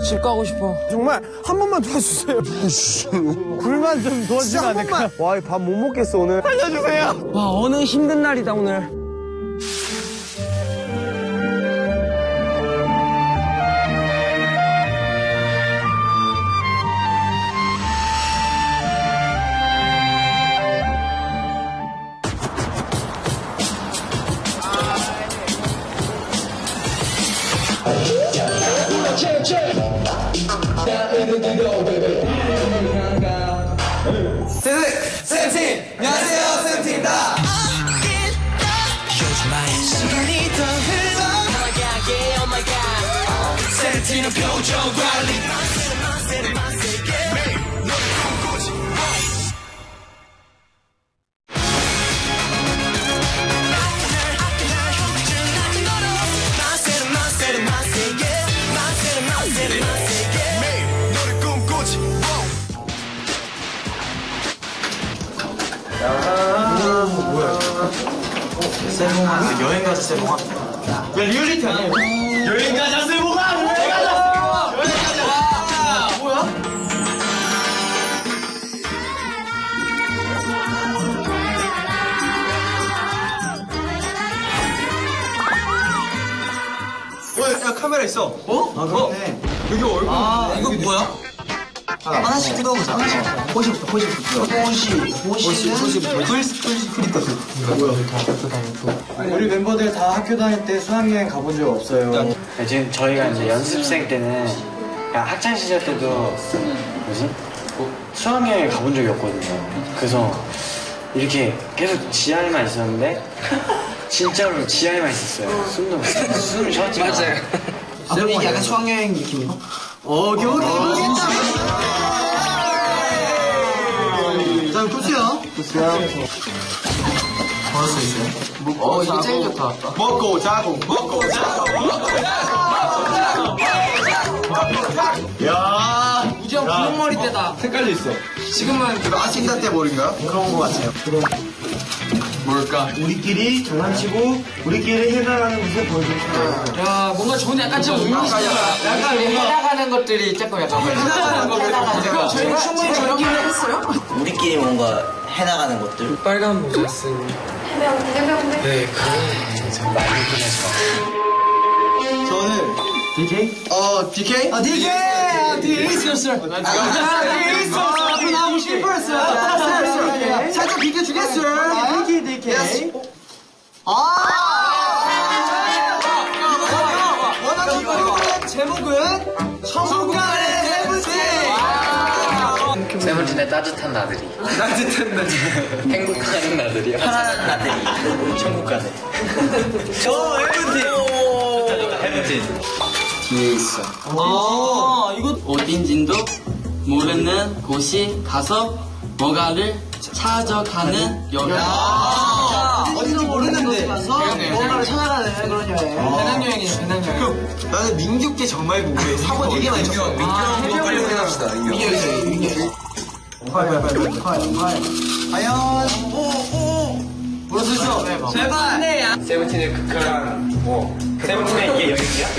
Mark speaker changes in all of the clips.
Speaker 1: 집 가고 싶어.
Speaker 2: 정말 한 번만 도와주세요. 불만 좀 도와주시면 안 될까요? 와, 밥 못 먹겠어, 오늘. 알려주세요.
Speaker 1: 와, 어느 힘든 날이다, 오늘.
Speaker 3: 쌤팀! 안녕하세요, 쌤팀입니다. 시간이 더 흘러 쌤팀은 표정 관리.
Speaker 2: 세몽아, 여행 가자, 세몽아. 야, 리얼리티 아니야? 여행 가자, 세몽아! 여행 가자! 여행 가자! 뭐야? 야, 카메라 있어. 어? 아, 그러네. 여기 얼굴.
Speaker 3: 아, 이거 뭐야? 하나씩 뜯어보자. 호시부터.
Speaker 2: 우리 멤버들 다 학교 다닐 때 수학여행 가본 적 없어요.
Speaker 4: 지금 저희가 이제 연습생 때는 그냥 학창 시절 때도 수학여행 가본 적이 없거든요. 그래서 이렇게 계속 지하에만 있었는데 진짜로 지하에만 있었어요. 숨을 쉬었지.
Speaker 3: 맞아요. 그럼 이게 약간 수학여행 느낌인가?
Speaker 2: 겨울이
Speaker 3: 자, 끝이야. 벌써 있어요? 이거 제일 좋다.
Speaker 2: 먹고 자고. 야,
Speaker 1: 우정 분홍머리 때다.
Speaker 2: 색깔도 있어.
Speaker 3: 지금은 그 아신다 때 머리인가요?
Speaker 2: 그런 거 같아요.
Speaker 3: 뭘까?
Speaker 2: 우리끼리 장난치고 우리끼리 해나가는 모습 보여주고 싶어요.
Speaker 1: 야, 뭔가 저는 약간 좀 약간 우리 해나가는 것들이 조금 약간 해나가는 저희는 충분히 저런 걸 했어요?
Speaker 5: 우리끼리 뭔가 해나가는 것들.
Speaker 1: 빨간 모자 쓴.
Speaker 6: 해병대.
Speaker 1: 네, 그건 좀 많이 보내서.
Speaker 2: 저는 DK?
Speaker 3: DK?
Speaker 1: DK 있었어.
Speaker 3: DK 있었어. 앞으로 나오고 싶었어. 살짝 비켜주겠어.
Speaker 2: DK.
Speaker 3: 원하는 이거 제목은 천국간의 세븐틴.
Speaker 4: 세븐틴의 따뜻한 나들이. 행복한 나들이요.
Speaker 5: 편안한 나들이. 천국 가네.
Speaker 4: 해븐틴.
Speaker 5: 뒤에 있어.
Speaker 1: 이거
Speaker 7: 어딘진도 모르는 곳이 가서 뭔가를 찾아가는 여행.
Speaker 3: 어디서 모르는데
Speaker 1: 뭔가를 찾아가는 그런 여행. 배낭여행이죠, 배낭여행.
Speaker 3: 나는 민규께 정말 궁금해. 사고 되게 많이 쳤어. 민규 빨리 확인합시다. 민규. 과연.
Speaker 1: 볼 수 있어. 제발.
Speaker 4: 세븐틴의 극한 세븐틴의 이게 여행이야?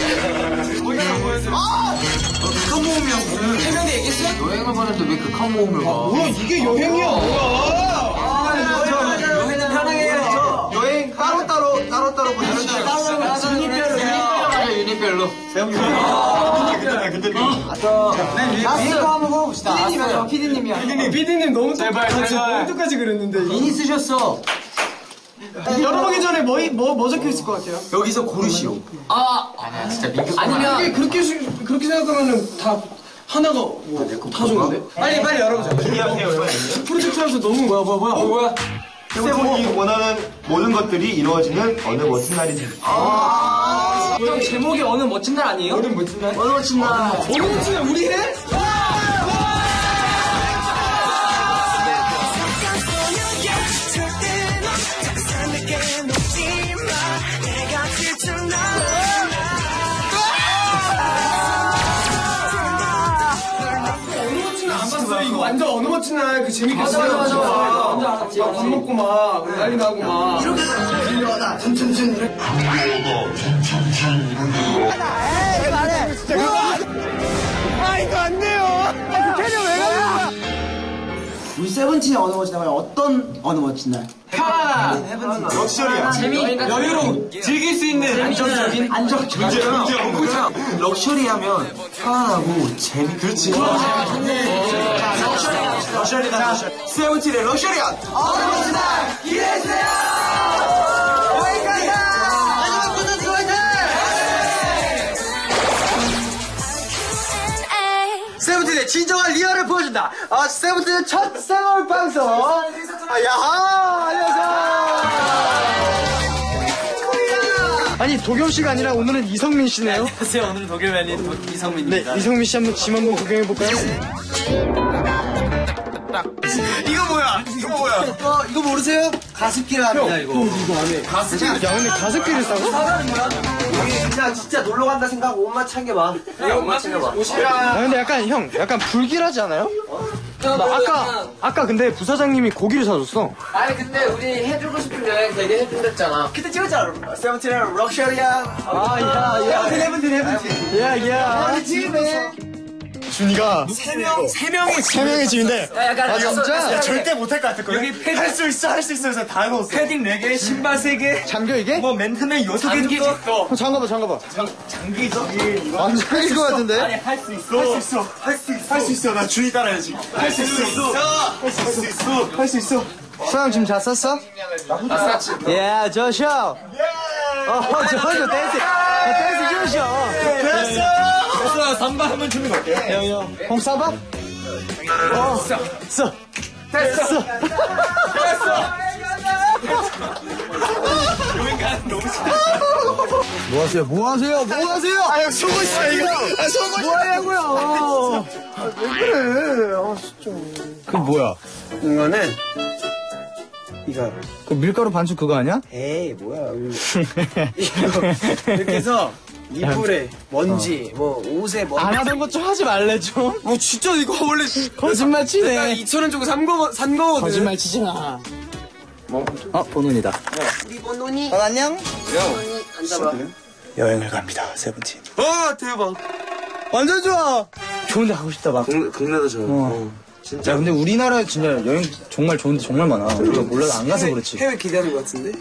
Speaker 3: 극한 모음이야.
Speaker 1: 해병대 얘기했어?
Speaker 7: 여행을 가는데 왜 극한 모험을 가?
Speaker 2: 뭐야, 이게 여행이야, 뭐야.
Speaker 1: 여행은 편하게요.
Speaker 3: 여행 따로 보내주세요.
Speaker 7: 유닛별로.
Speaker 1: 라스트 한번 먹어봅시다. 피디님이야.
Speaker 2: 피디님 너무 똑같이 그랬는데.
Speaker 1: 미니 쓰셨어.
Speaker 2: 열어보기 전에 뭐 적혀 있을 것 같아요?
Speaker 3: 여기서 고르시오.
Speaker 7: 아니야, 진짜 민규.
Speaker 1: 아니면
Speaker 2: 그렇게 생각하면은 다 하나가 다 좋은데? 빨리 열어보자.
Speaker 3: 준비하세요.
Speaker 2: 프로젝트하면서 너무 뭐야?
Speaker 3: 세븐이 원하는 모든 것들이 이루어지는 어느 멋진 날이 될
Speaker 1: 형 제목이 어느 멋진 날 아니에요?
Speaker 2: 어느 멋진 날?
Speaker 1: 어느 멋진 날.
Speaker 2: 어느 멋진 날 우리 해? 이거 완전 어느 멋진 날 그 재밌겠어요.
Speaker 1: 맞아.
Speaker 2: 밥 먹고 막 난리 나고 막.
Speaker 3: 이렇게 달려다 춤춤춤 이렇게.
Speaker 8: 세븐틴의 어느 멋지나요? 어떤 어느 멋지나요?
Speaker 2: 편안한 럭셔리야. 여유로움. 즐길 수 있는 안정적인
Speaker 3: 럭셔리하면 편안하고 재미.
Speaker 2: 그렇지. 럭셔리다.
Speaker 3: 세븐틴의 럭셔리한
Speaker 8: 어느 멋지나 기대해주세요. 여기까지다. 마지막 콘서트 화이팅! 세븐틴의 진정한 리얼을 보여준다. 세븐틴의 첫 생얼 방송. 야하, 안녕하세요. 아니 도겸 씨가 아니라 오늘은 이성민 씨네요.
Speaker 5: 안녕하세요. 오늘 독일이 아닌 이성민입니다.
Speaker 8: 네, 이성민 씨 한번 짐 한번 구경해 볼까요?
Speaker 2: 이거 뭐야?
Speaker 8: 이거 모르세요? 가습기를 합니다. 이거 안 해. 야 근데 가습기를 싸고? 여기 그냥 진짜 놀러 간다 생각하고 옷만 챙겨봐. 옷만 챙겨봐. 근데 약간 불길하지 않아요? 아까 근데 부사장님이 고기를 사줬어.
Speaker 1: 아니 근데 우리 해주고 싶은 여행 되게 해준댔잖아.
Speaker 8: 그때 찍었잖아. 세븐틴의 럭셔리야. 세븐틴. 야. 집에. 준이가 세 명의 집인데. 진짜 절대 못할 것 같았거든. 여기 할 수 있어 그래서 다 해먹었어.
Speaker 2: 패딩 4개, 신발 3개.
Speaker 8: 잠겨 이게?
Speaker 2: 뭐 맨투맨 6개 정도.
Speaker 8: 잠가봐.
Speaker 2: 장기죠?
Speaker 8: 안 잠길 것 같은데?
Speaker 2: 아니 할 수 있어. 나 준이 따라야지. 할 수 있어.
Speaker 8: 수영 지금 잘 썼어? 예, 조쇼. 조쇼 댄스 조쇼.
Speaker 2: 됐어. 3번 한번 주는 거 어때요?
Speaker 8: 홍사바? 됐어. 뭐 하세요? 아, 속고 있어, 이거. 뭐 하냐고요? 왜 그래? 진짜. 그게 뭐야?
Speaker 4: 이거는 이거
Speaker 8: 그 밀가루 반죽 그거 아니야?
Speaker 4: 에이 뭐야 이렇게 해서 이불에 먼지 뭐 옷에 먼지
Speaker 8: 안 하던 것 좀 하지 말래 좀. 진짜 이거 원래 거짓말 치네.
Speaker 4: 2,000원 주고 산 거거든.
Speaker 8: 거짓말 치지 마. 본론이다.
Speaker 4: 우리 본론이
Speaker 8: 안녕.
Speaker 1: 앉아봐.
Speaker 8: 여행을 갑니다. 세븐틴.
Speaker 2: 대박.
Speaker 8: 완전 좋아. 좋은데 가고 싶다 막.
Speaker 3: 국내도 좋아.
Speaker 8: 진짜. 야, 근데 우리나라에 진짜 여행 정말 좋은데 정말 많아. 우리가 몰라도 안 가서 그렇지.
Speaker 3: 해외 기대하는 것 같은데?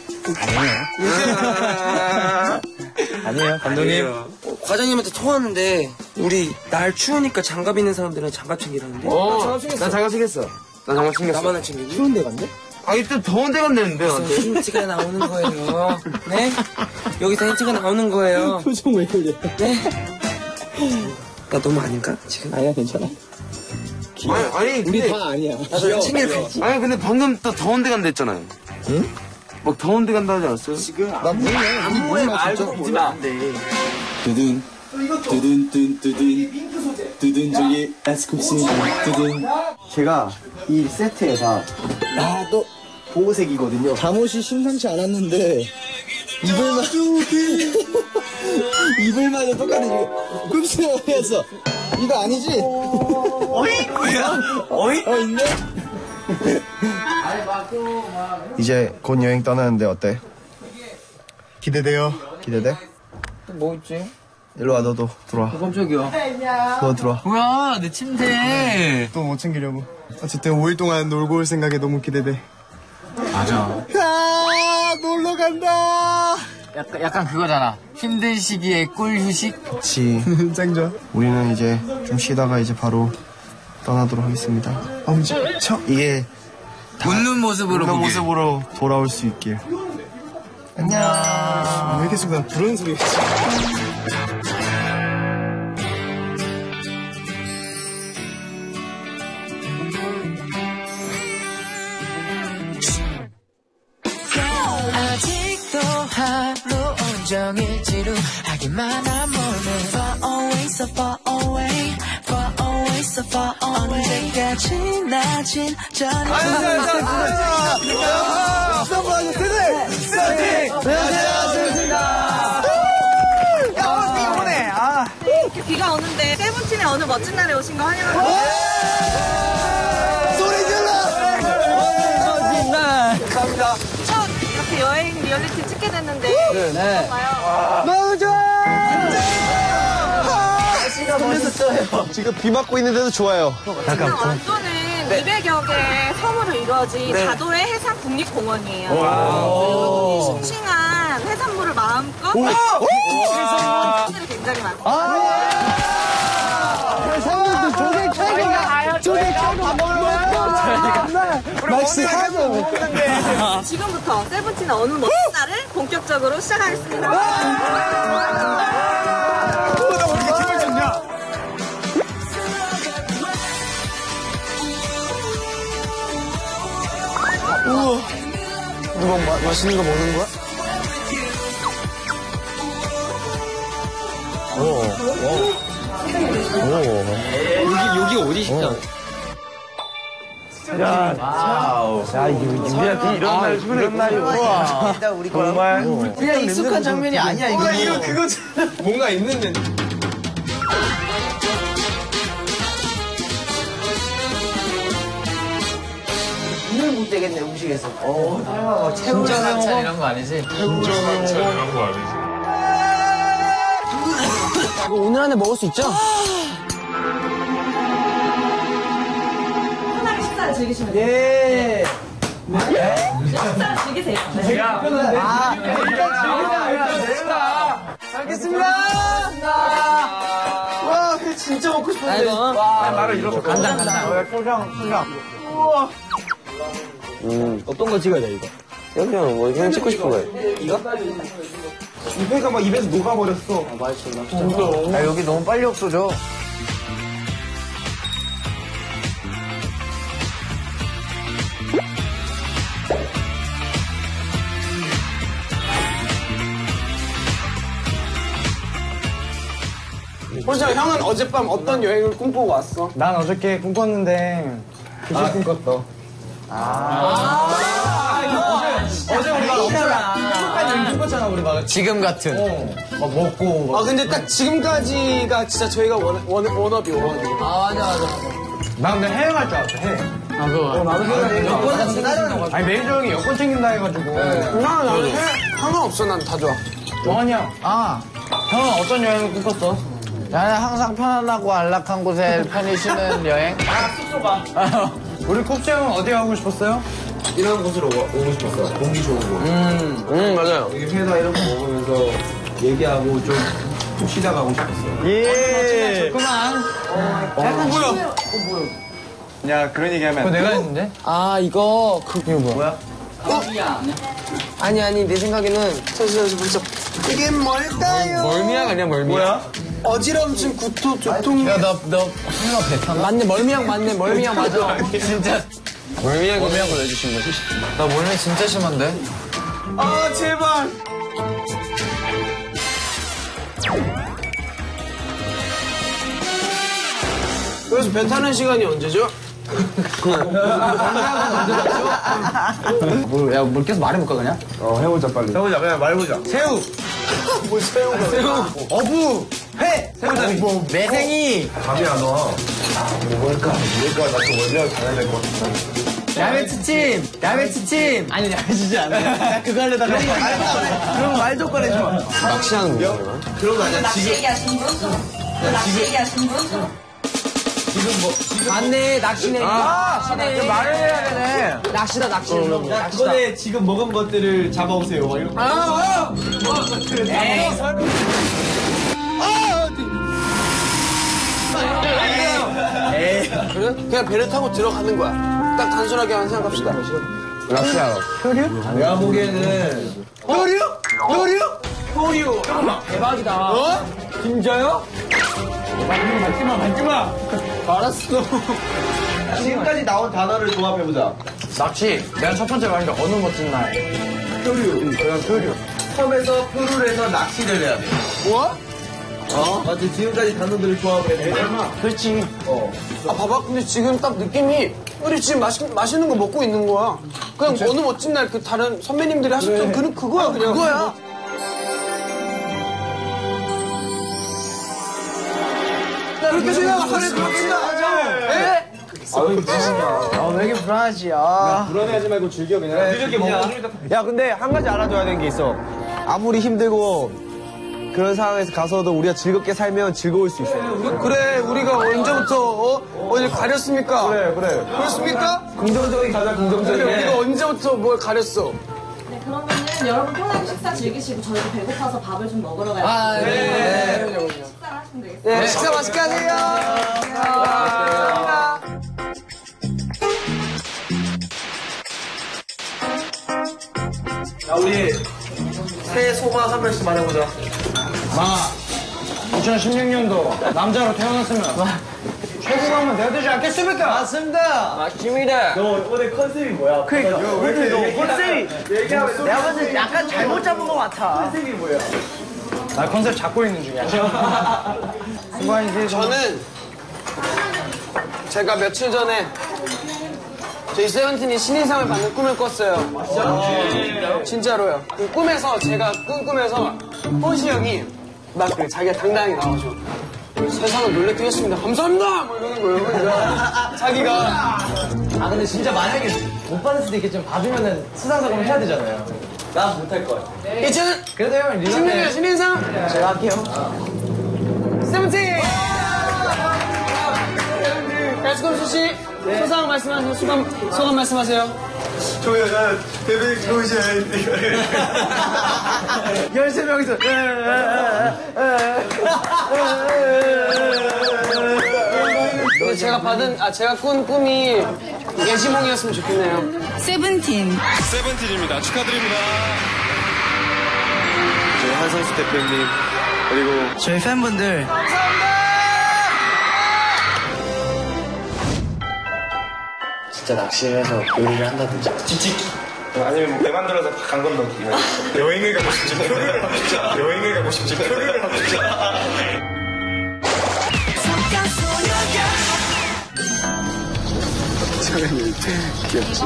Speaker 8: 아니에요, 감독님.
Speaker 3: 과장님한테 통화하는데 우리 날 추우니까 장갑 있는 사람들은 장갑 챙기라는데.
Speaker 8: 난 장갑 챙겼어.
Speaker 3: 난 장갑 챙겼어. 나만 안 챙기니?
Speaker 8: 추운데 간대?
Speaker 3: 아니 또 더운 데 간다는데 나한테.
Speaker 1: 힌트가 나오는 거예요. 네? 여기서 힌트가 나오는 거예요.
Speaker 8: 표정 왜 그래?
Speaker 1: 네? 나 너무 아닌가? 지금?
Speaker 8: 아니야, 괜찮아.
Speaker 3: 아니
Speaker 8: 우리 다 아니야.
Speaker 1: 챙겨야지.
Speaker 3: 아니 근데 방금 또 더운 데 간다 했잖아요.
Speaker 8: 응?
Speaker 3: 막 더운 데 간다 하지 않았어요?
Speaker 8: 지금 나 몰라.
Speaker 3: 안무에 말고 믿으면 안 돼.
Speaker 9: 두둔 저기 에스쿱스 두둔.
Speaker 8: 제가 이 세트에가 나도 보호색이거든요. 잠옷이 심상치 않았는데 이불마저 똑같은 이거 흡수했어. 이거 아니지?
Speaker 2: 어이? 뭐야? 어이?
Speaker 8: 있네?
Speaker 9: 이제 곧 여행 떠나는데 어때? 기대돼?
Speaker 1: 뭐 있지?
Speaker 9: 일로 와. 너도 들어와.
Speaker 1: 깜짝이야.
Speaker 9: 너 들어와.
Speaker 1: 뭐야, 내 침대.
Speaker 9: 또 못 챙기려고. 어쨌든 5일 동안 놀고 올 생각에 너무 기대돼. 놀러 간다.
Speaker 1: 약간 그거잖아. 힘든 시기에 꿀 휴식?
Speaker 9: 그치. 짱좋아. 우리는 이제 좀 쉬다가 이제 바로 떠나도록 하겠습니다. 이게
Speaker 1: 웃는 모습으로
Speaker 9: 그런
Speaker 1: 보길.
Speaker 9: 모습으로 돌아올 수 있길. 안녕. 왜 계속 나 부르는 소리가 있지?
Speaker 10: 아직도 하루 온종일 지루하기만 한 몸은 Far away, so far away, far away, so far away. 언제까지나 진전이
Speaker 6: 비가 오는데 세븐틴의 어느 멋진 날에 오신 거 환영합니다.
Speaker 8: 소리 질러!
Speaker 6: 감사합니다. 첫 이렇게 여행 리얼리티 찍게 됐는데 어떤가요?
Speaker 8: 너무 좋아! 날씨가 멋있어요. 지금 비 맞고 있는데도 좋아요.
Speaker 6: 지금 완전은 200여 개의 섬으로 이루어진 자도의 해상 국립공원이에요. 그리고 싱싱한 해산물을 마음껏 해산물들이 굉장히 많아요.
Speaker 8: 해산물도 조개 캐고 밥 먹는 거야? 낚시 하죠.
Speaker 6: 지금부터 세븐틴의 어느 멋진 날을 본격적으로 시작하겠습니다.
Speaker 8: 우와. 누가 맛있는 거 먹는 거야?
Speaker 2: 여기 어디 식당?
Speaker 8: 야, 유리한테 이런 날이 우와. 우리 정말 그냥 익숙한 장면이 아니야, 이거.
Speaker 2: 이거 그거 뭔가 있는데.
Speaker 8: 눈을 못 떼겠네, 음식에서.
Speaker 7: 진짜 반찬 이런 거 아니지?
Speaker 8: 이거 오늘 안에 먹을 수 있죠?
Speaker 6: 편하게 식사를 즐기시면 돼요.
Speaker 8: 예.
Speaker 6: 식사를 즐기세요.
Speaker 8: 잘 먹겠습니다. 와, 회 진짜 먹고 싶은데.
Speaker 2: 바로 이렇게
Speaker 8: 간장. 소장. 우와.
Speaker 2: 어떤 거 찍어야 돼 이거?
Speaker 8: 그냥 뭐 그냥 찍고 싶은 거예요.
Speaker 2: 이거? 이 회가 막 입에서 녹아버렸어.
Speaker 8: 아, 여기 너무 빨리 없어져.
Speaker 2: 호시야, 형은 어젯밤 어떤 여행을 꿈꾸고 왔어?
Speaker 8: 난 어저께 꿈꿨는데 그새 꿈꿨어.
Speaker 2: 어제 우리가 어제까지 꿈꿨잖아, 우리 막.
Speaker 8: 지금 같은. 먹고.
Speaker 2: 아, 근데 딱 지금까지가 진짜 저희가 원업이.
Speaker 8: 나 근데 해외 갈 줄 알았어, 해외.
Speaker 2: 나도 생각해.
Speaker 8: 아니, 매니저 형이 여권 챙긴다 해가지고.
Speaker 2: 나는 상관없어, 난 다 좋아.
Speaker 8: 정한이 형. 형은 어떤 여행을 꿈꿨어?
Speaker 11: 나는 항상 편안하고 안락한 곳에 편히 쉬는 여행.
Speaker 2: 숙소 가.
Speaker 8: 우리 콥스 형은 어디 가고 싶었어요?
Speaker 3: 이런 곳으로 오고 싶었어. 공기 좋은 곳.
Speaker 2: 맞아요.
Speaker 3: 여기 회사 이런 거 먹으면서 얘기하고 좀 쉬다 가고 싶었어.
Speaker 8: 예.
Speaker 11: 그만.
Speaker 2: 뭐야?
Speaker 8: 야, 그런 얘기 하면. 그거 내가 했는데?
Speaker 2: 이거
Speaker 8: 이거 뭐야?
Speaker 2: 아니, 내 생각에는 잠시만. 이게 뭘까요?
Speaker 8: 멀미약 아니야, 멀미약? 뭐야?
Speaker 2: 어지럼증, 구토, 두통.
Speaker 11: 야, 너 설마 배 탔나?
Speaker 2: 맞네, 멀미약 맞아.
Speaker 11: 진짜. 멀미약을 내주신 거지? 나 멀미 진짜 심한데?
Speaker 2: 아, 제발. 그래서 배 타는 시간이 언제죠?
Speaker 11: 뭘 계속 말해볼까, 그냥?
Speaker 3: 해보자, 빨리.
Speaker 8: 해보자, 그냥 말해보자. 새우!
Speaker 2: 뭐 새우가.
Speaker 8: 새우! 어부! 회! 새우다리!
Speaker 11: 매생이!
Speaker 3: 감이 안 와. 뭘까? 나또 원래를 잘해야 될 것 같아.
Speaker 11: 야매치침! 아니, 야매치지 않아. 나 그거 하려다가.
Speaker 8: 그럼 말도 꺼내줘.
Speaker 2: 낚시하는 거야?
Speaker 3: 그런 거 아니야?
Speaker 6: 낚시 얘기하신 분? 낚시 얘기하신 분?
Speaker 11: 맞네, 낚시네. 낚시네.
Speaker 8: 말을 해야 되네.
Speaker 11: 낚시다, 낚시.
Speaker 2: 이번에 지금 먹은 것들을 잡아오세요. 이렇게. 그래? 그냥 배를 타고 들어가는 거야. 딱 단순하게 생각합시다.
Speaker 8: 낚시하러.
Speaker 3: 내가 보기에는
Speaker 2: 효류.
Speaker 11: 대박이다.
Speaker 2: 진짜요?
Speaker 8: 만지마.
Speaker 2: 알았어.
Speaker 3: 지금까지 나온 단어를 조합해보자.
Speaker 8: 낚시. 내가 첫 번째 말인데 어느 멋진 날.
Speaker 3: 표류.
Speaker 8: 그냥 표류.
Speaker 3: 섬에서 표류를 해서 낚시를 해야 돼.
Speaker 2: 뭐?
Speaker 3: 맞지? 지금까지 단어들을 조합을 해.
Speaker 8: 그렇지.
Speaker 2: 봐봐. 근데 지금 딱 느낌이 우리 지금 맛있는 거 먹고 있는 거야. 그냥 어느 멋진 날 그 다른 선배님들이 하셨던 그거야, 그냥. 그거야. 그렇게 생각하면 그렇게 생각하죠. 예?
Speaker 8: 왜 이렇게 불안하지?
Speaker 3: 불안해하지 말고 즐겨 그냥.
Speaker 2: 이렇게 먹어.
Speaker 8: 야, 근데 한 가지 알아둬야 되는 게 있어. 아무리 힘들고
Speaker 2: 그런 상황에서 가서도 우리가 즐겁게 살면 즐거울 수 있어요. 그래, 우리가 언제부터 어딜 가렸습니까? 그래. 그렇습니까? 긍정적인 가자, 긍정적인. 그래, 우리가 언제부터 뭘 가렸어?
Speaker 6: 네, 그러면은 여러분 편하게 식사 즐기시고 저희도 배고파서 밥을 좀 먹으러 가요.
Speaker 2: 네.
Speaker 6: 식사를 하시면 되겠습니다.
Speaker 2: 네, 식사 맛있게 하세요.
Speaker 8: 야, 우리 새해 소감 한 번씩 말해보자.
Speaker 2: 2016년도 남자로 태어났으면 최고가 하면 내야 되지 않겠습니까? 맞습니다. 맞습니다.
Speaker 8: 너 오늘 컨셉이 뭐야?
Speaker 2: 그러니까.
Speaker 8: 너 컨셉이 얘기하면 내가 봤을 때 약간 잘못 잡은 것 같아. 컨셉이 뭐야?
Speaker 2: 나 컨셉 잡고 있는 중이야. 저는 제가 며칠 전에 저희 세븐틴이 신인상을 받는 꿈을 꿨어요. 진짜로요. 그 꿈에서 제가 꾼 꿈에서 호시 형이 막 자기가 당당하게 나와서 세상을 놀래키게 했습니다. 감사합니다! 뭐 이러는 거예요. 그러니까 자기가.
Speaker 8: 근데 진짜 만약에 못 받을 수도 있겠지만 받으면은 수상작업 해야 되잖아요. 난 못할 것 같아.
Speaker 2: 2016년
Speaker 8: 그래도 형 리더네.
Speaker 2: 신인상 제가 할게요. 세븐틴! 갈수검수 씨, 소감 말씀하세요. 소감 말씀하세요.
Speaker 9: 저요, 나 데뷔 그것이 아닌데.
Speaker 8: 13명이서.
Speaker 2: 제가 꾼 꿈이 예지몽이었으면 좋겠네요.
Speaker 9: 세븐틴입니다. 축하드립니다. 저희 한성수 대표님, 그리고
Speaker 8: 저희 팬분들.
Speaker 4: 진짜 낚시를 해서 요리를 한다든지.
Speaker 9: 아니면 뭐 배 만들어서 강 건너기. 여행을 가고 싶지, 표류를 하고 싶지. 여행을 가고 싶지, 표류를 하고 싶지. 저는 귀엽지.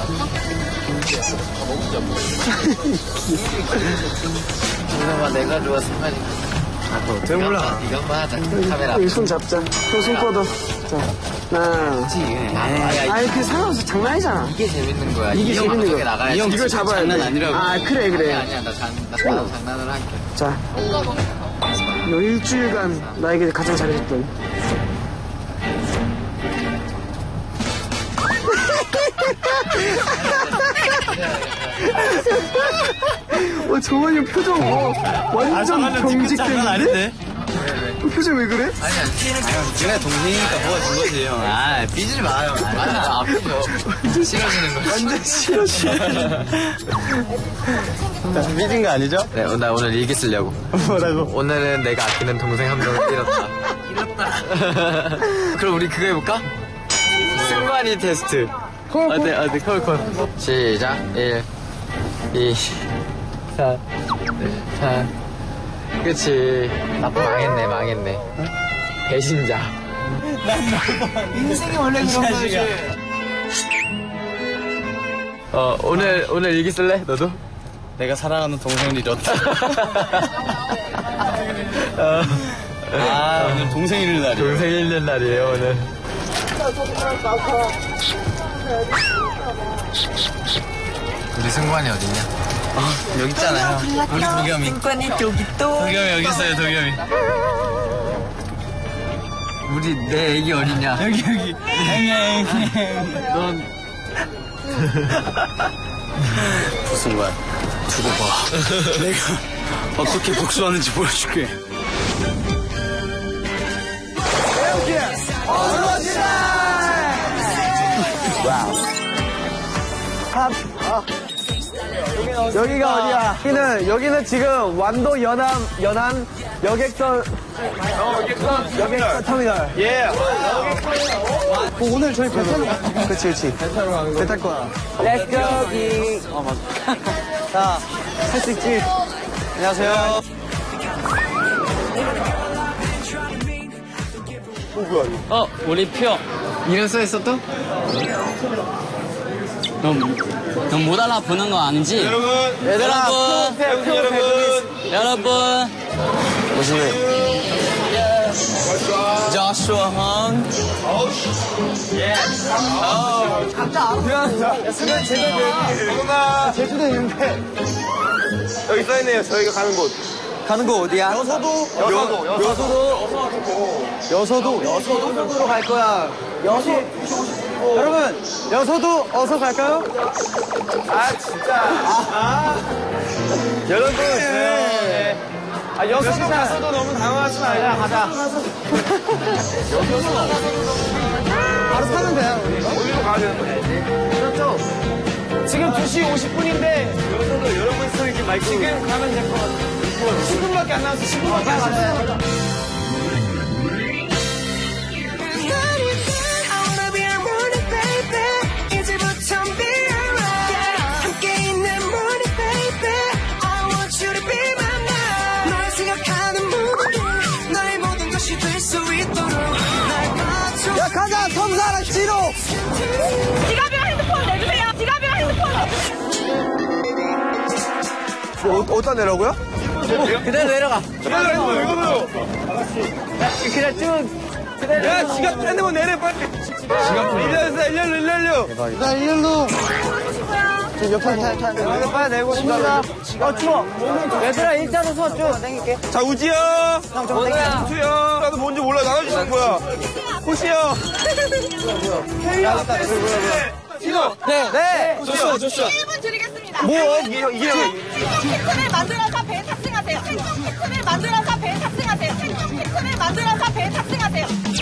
Speaker 7: 이거만 내가 좋아 승관이.
Speaker 2: 왜 몰라?
Speaker 7: 이것만 하자. 카메라.
Speaker 2: 손 잡자. 손 뻗어. 자, 하나. 아니, 그 상관없어. 장난이잖아.
Speaker 7: 이게 재밌는 거야.
Speaker 2: 이게 재밌는 거야.
Speaker 7: 나가야지.
Speaker 2: 이걸 잡아야 돼.
Speaker 7: 장난 아니라고.
Speaker 2: 아, 그래.
Speaker 7: 아니야, 나 장난을 할게.
Speaker 2: 자, 너 일주일간 나에게 가장 잘해줬던. 정원이 표정 완전 경직됐는데? 표정 왜 그래?
Speaker 7: 그래, 동생이니까 뭐가 준 거지, 형. 아, 삐지지 마요. 맞아, 아프죠. 싫어지는 거.
Speaker 2: 완전 싫어.
Speaker 7: 삐진 거 아니죠? 네, 나 오늘 일기 쓰려고.
Speaker 2: 뭐라고?
Speaker 7: 오늘은 내가 아끼는 동생 한 명을 잃었다. 그럼 우리 그거 해볼까? 승관이 테스트. 어때, 콜. 시작. 1, 2, 3, 4. 그치. 나쁜 망했네. 배신자.
Speaker 2: 인생이 원래 그런 거지.
Speaker 7: 오늘 일기 쓸래? 너도?
Speaker 5: 내가 사랑하는 동생을 잃었다. 오늘 동생 잃는 날이에요.
Speaker 7: 동생 잃는 날이에요, 오늘. 우리 승관이 어딨냐? 여기 있잖아요. 우리 도겸이.
Speaker 6: 승관이 여기 또.
Speaker 5: 도겸이 여기 있어요, 도겸이.
Speaker 7: 내 애기 어딨냐?
Speaker 5: 여기.
Speaker 7: 넌.
Speaker 5: 부승관, 두고 봐. 내가 어떻게 복수하는지 보여줄게.
Speaker 2: 여기가 어디야? 여기는 지금 완도 연안 여객선 터미널. 예. 오늘 저희 배 타러 그치. 배 타러 가는 거. 배 탈 거야. Let's go. 맞아. 자, 할 수 있지. 안녕하세요.
Speaker 5: 우리 표.
Speaker 7: 이름 써있어 또?
Speaker 5: 넌 못 알아보는 거 아니지? 여러분.
Speaker 7: 무슨
Speaker 5: Joshua Hung.
Speaker 2: 제주도에 있는데 여기 써있네요. 저희가 가는 곳.
Speaker 8: 가는 거 어디야? 여서도로 갈 거야. 여러분, 여서도 어서 갈까요? 여러분, 여서도 가서도 너무 당황하지 말자. 가자. 바로 타면 돼요. 어디로 가야 되는데? 그렇죠. 지금 2시 50분인데 여서도 여러분 서 이렇게 마이크 지금 가면 될 것 같아요. 10분밖에 안 남았어. 10분밖에 안 남았어. 야 가자 섬사랑 지로.
Speaker 6: 지갑이랑 핸드폰 내주세요. 지갑이랑 핸드폰.
Speaker 8: 뭐 어디다 내라고요?
Speaker 5: 그대로 내려가.
Speaker 8: 이거요. 그냥 쭉. 야 지갑 핸드폰 내려 빨리. 지갑 일렬로. 나 일렬로. 저 옆에 타. 빨리 내고 싶다. 추워. 얘들아 일자로 서 쭉. 당길게. 자 우지야. 우수야. 나도 뭔지 몰라. 나눠주시는 거야. 호시야. 케이야. 네. 좋아.
Speaker 6: 1분 드리겠습니다.
Speaker 8: 뭐 이게
Speaker 6: 팬텀 만들어서 배에 탑승하세요. 팬텀 만들어서 배에 탑승하세요. 팬텀 만들어서 배에 탑승하세요.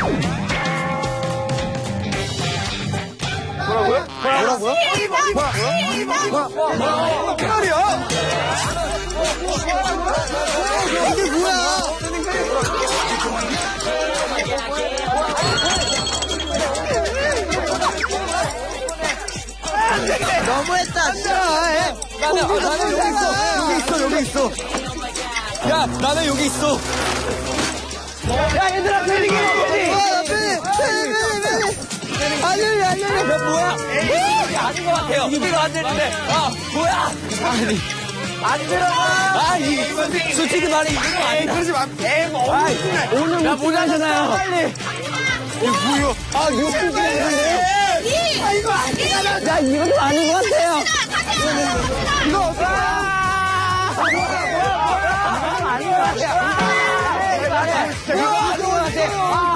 Speaker 8: 뭐라고요? 이게 뭐야? 너무했다. 나는 여기 있어. 야, 나는 여기 있어. 야, 얘들아, 패딩이 알려줘. 야, 뭐야? 이게 아닌 것 같아요. 이게 안 되는데. 뭐야? 안 들어가. 솔직히 말해, 이거 아니야. 그러지 마. 오늘 못 보잖아요. 빨리. 이거 뭐야? 이거 큰데. 이거 아니야. 야, 이것도 아닌 것 같아요. 이거 없어. 아닌 것 같아. 이거 아닌 것 같아.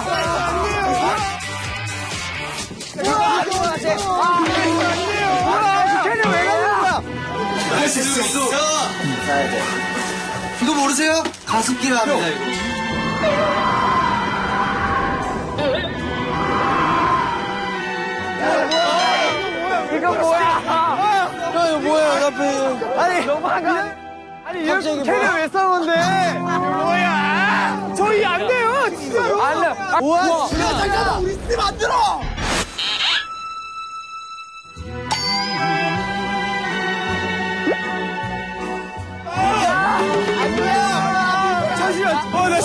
Speaker 8: 쟤는 왜 가는 거야? 할 수 있어. 이거 모르세요? 가습기를 합니다, 이거 뭐야? 이거 뭐야, 앞에. 아니, 너무한가? 아니, 이렇게 걔네 왜 싸우는데? 뭐야? 저희 안 돼요, 진짜로. 안 돼. 우와, 진짜 우리 팀 안 들어! 잠시만. 나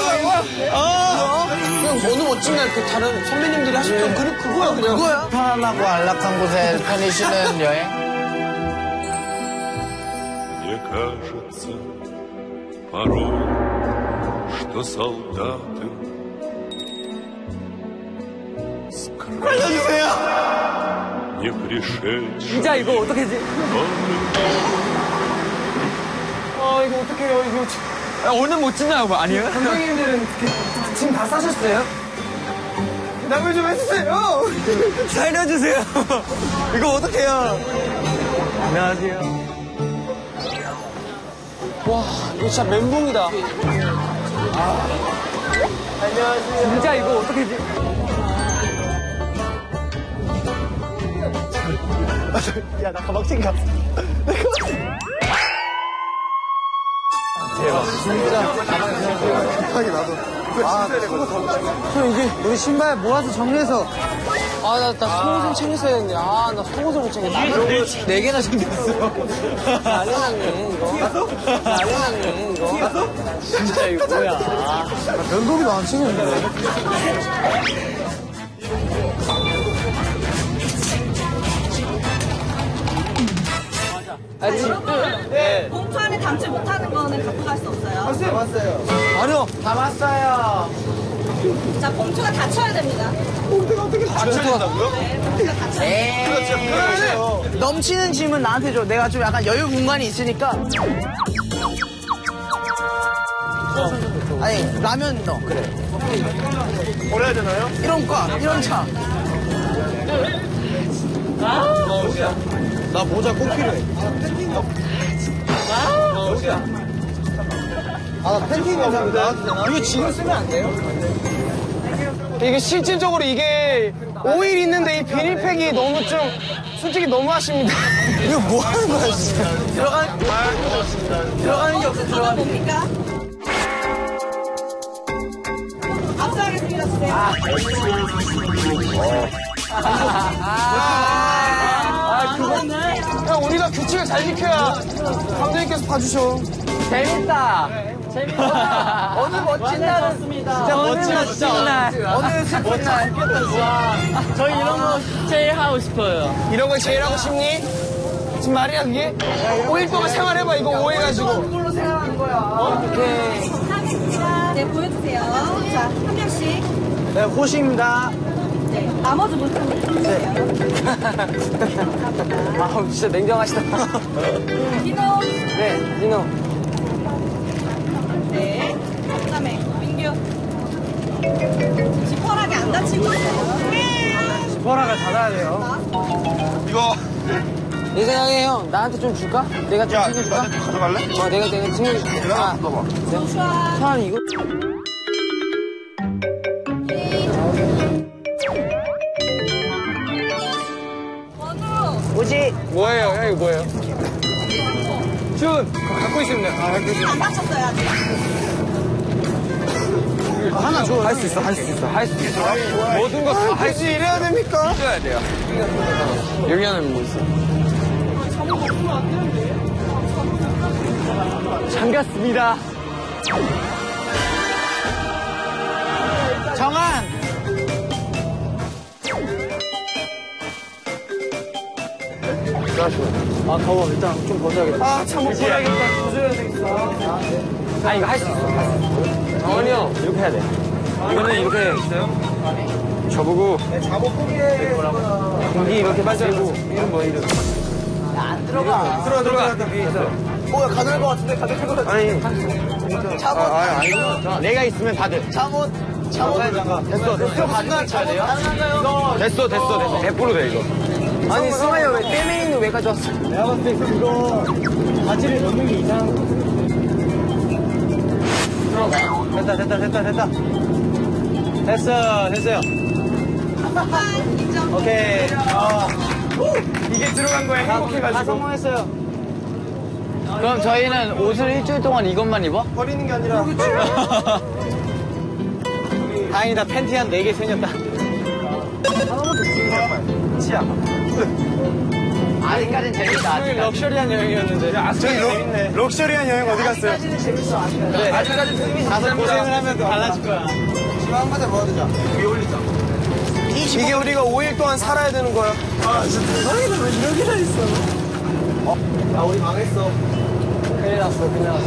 Speaker 8: 그냥 어느 멋진 날 그 다른 선배님들이 하셨던 그거야, 그냥. 그거야?
Speaker 11: 편안하고 안락한 곳에 편히 쉬는 여행?
Speaker 12: Мне кажется, порой, что солдаты
Speaker 8: 알려주세요.
Speaker 12: не пришедшие.
Speaker 8: 진짜 이거 어떻게 하지? 이거 어떡해요, 이거. 오늘 못 찍나요, 뭐, 아니에요? 선생님들은 지금 다 싸셨어요? 남을 좀 해주세요! 살려주세요! 이거 어떡해요? 안녕하세요. 와, 이거 진짜 멘붕이다. 안녕하세요. 진짜 이거 어떻게 하지? 야, 나 가방 챙겨. 대박. 진짜. 대박이 나도. 저 이게 우리 신발 모아서 정리해서. 나 속옷을 챙겼어야 했는데. 나 속옷을 못 챙겼어. 4개나 챙겼어. 난리 났네, 이거. 난리 났네, 이거. 진짜 이거 뭐야. 면도기도 안 챙겼는데.
Speaker 6: 네. 봉투 안에 담지 못하는 거는 갖고 갈 수 없어요.
Speaker 8: 담았어요. 아니요. 담았어요.
Speaker 6: 자, 봉투가 닫혀야 됩니다.
Speaker 8: 봉투가 어떻게 닫혀진다고요?
Speaker 6: 네, 봉투가 닫혀야
Speaker 8: 그렇죠.
Speaker 2: 넘치는 짐은 나한테 줘. 내가 좀 약간 여유 공간이 있으니까.
Speaker 8: 아니 라면 넣어. 그래.
Speaker 9: 뭘 해야 되나요?
Speaker 8: 이런 과 이런 차.
Speaker 9: 나 모자 꼭 필요해. 나 팬티가 없는데 나와도 되나?
Speaker 2: 이거 지금 쓰면 안 돼요? 이게 실질적으로 이게 오일 있는데 이 비닐팩이 너무 좀 솔직히 너무 아쉽니다.
Speaker 8: 이거 뭐 하는 거야 진짜?
Speaker 2: 들어가는 게 없어.
Speaker 6: 저는 뭡니까? 압수하겠습니다, 주세요.
Speaker 2: 형 우리가 규칙을 잘 지켜야 감독님께서 봐주셔.
Speaker 1: 재밌다. 재밌다. 오늘 멋진 날은 진짜 멋진 날. 오늘 슬픈 날. 저희 이런 거 제일 하고 싶어요.
Speaker 2: 이런 걸 제일 하고 싶니? 지금 말이야 그게? 5일 동안 생활해봐 이거 오해가지고.
Speaker 1: 이걸로 생각하는 거야.
Speaker 2: 오케이.
Speaker 6: 하겠습니다. 네, 보여주세요. 자, 한 명씩.
Speaker 8: 네, 호시입니다.
Speaker 6: 네, 나머지 모습 보여주세요.
Speaker 2: 아 진짜 냉정하시다.
Speaker 6: 디노.
Speaker 2: 네, 디노.
Speaker 6: 네. 그 다음에 민규. 지퍼락이 안 다치고 있어요.
Speaker 8: 지퍼락을 닫아야 돼요.
Speaker 9: 이거
Speaker 2: 내 생각에 형 나한테 좀 줄까? 내가 좀 챙겨줄까?
Speaker 9: 나한테 가져갈래?
Speaker 2: 내가 챙겨줄게.
Speaker 9: 내가 넣어봐.
Speaker 6: 조슈아.
Speaker 2: 참 이거.
Speaker 6: 원우.
Speaker 8: 뭐지?
Speaker 2: 뭐예요? 형 이거 뭐예요? 준! 그거 갖고 있으면 돼. 아, 갖고 있으면
Speaker 6: 안 다쳤어요, 아직.
Speaker 2: 하나 줘. 할 수 있어, 할 수 있어, 할 수 있어. 모든 거 다 할 수 이래야 됩니까? 줘야 돼요. 여기 하나 뭐 있어? 잠겼습니다.
Speaker 8: 정한.
Speaker 2: 아, 더워. 일단 좀 벗어야겠다. 아, 참, 못 벗어야겠다. 벗어야 되겠어. 아, 이거 할 수 있어. 정원이 형, 이렇게 해야 돼. 이거는 이렇게. 저보고.
Speaker 8: 작업 포기해.
Speaker 2: 공기 이렇게 빠지고. 이건 뭐, 이렇게.
Speaker 1: 안 들어가.
Speaker 2: 들어가.
Speaker 8: 뭐야 가능할 것 같은데 가능할 것 같은데.
Speaker 2: 아니. 아니. 내가 있으면 다 돼.
Speaker 8: 잠옷.
Speaker 2: 됐어. 가져가야 돼요? 됐어. 100% 돼, 이거. 아니, 승아야, 왜 떼메인은 왜 가져왔어?
Speaker 8: 내가 봤을 때 이거 바지를 넣는 게 이상한 거. 됐어요. 오케이.
Speaker 2: 이게 들어간 거야, 행복해가지고.
Speaker 8: 다 성공했어요.
Speaker 1: 그럼 저희는 옷을 일주일 동안 이것만 입어?
Speaker 8: 버리는 게 아니라.
Speaker 2: 다행이다, 팬티 한 4개 생겼다.
Speaker 8: 치아.
Speaker 1: 아직까지는 재밌다.
Speaker 2: 저희 럭셔리한 여행이었는데.
Speaker 8: 저희 럭셔리한 여행 어디 갔어요?
Speaker 1: 아직까지는 재밌어.
Speaker 2: 그래. 아직까지는 재밌어. 가서 고생을 하면 또 달라질 거야.
Speaker 8: 지금 한 가지 모아두자. 위에 올리자.
Speaker 2: 이게 우리가 5일 동안 살아야 되는 거야.
Speaker 8: 아, 진짜 대박이다. 왜 이렇게 다 있어? 야, 우리 망했어.
Speaker 2: 큰일 났어.